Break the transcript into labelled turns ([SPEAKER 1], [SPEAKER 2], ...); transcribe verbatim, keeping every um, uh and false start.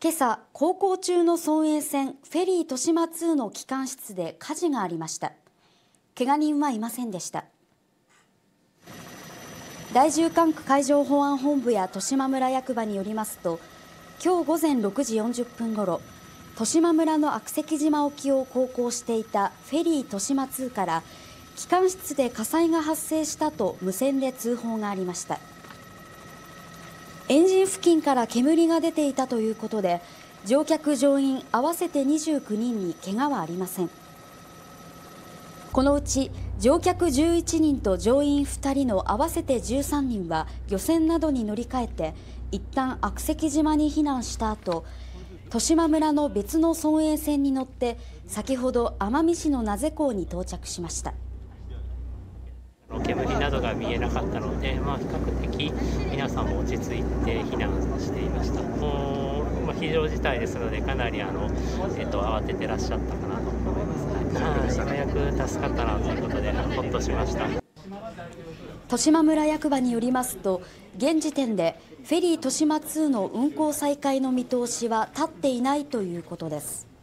[SPEAKER 1] 今朝、航行中の村営船フェリー豊島ツーの機関室で火事がありました。けが人はいませんでした。第十管区海上保安本部や十島村役場によりますと、今日午前ろくじよんじゅっぷんごろ、十島村の悪石島沖を航行していたフェリー豊島ツーから機関室で火災が発生したと無線で通報がありました。エンジン付近から煙が出ていたということで、乗客乗員合わせてにじゅうきゅうにんに怪我はありません。このうち乗客じゅういちにんと乗員ふたりの合わせてじゅうさんにんは漁船などに乗り換えて一旦悪石島に避難した後、十島村の別の村営船に乗って先ほど奄美市の名瀬港に到着しました。
[SPEAKER 2] 煙などが見えなかったので、まあ、比較的皆さんも落ち着いて避難していました。もう、まあ、非常事態ですのでかなりあの、えっと、慌ててらっしゃったかなと思います。はい、ようやく助かったなということでほっとしました。
[SPEAKER 1] 十島村役場によりますと、現時点でフェリー豊島ツーの運航再開の見通しは立っていないということです。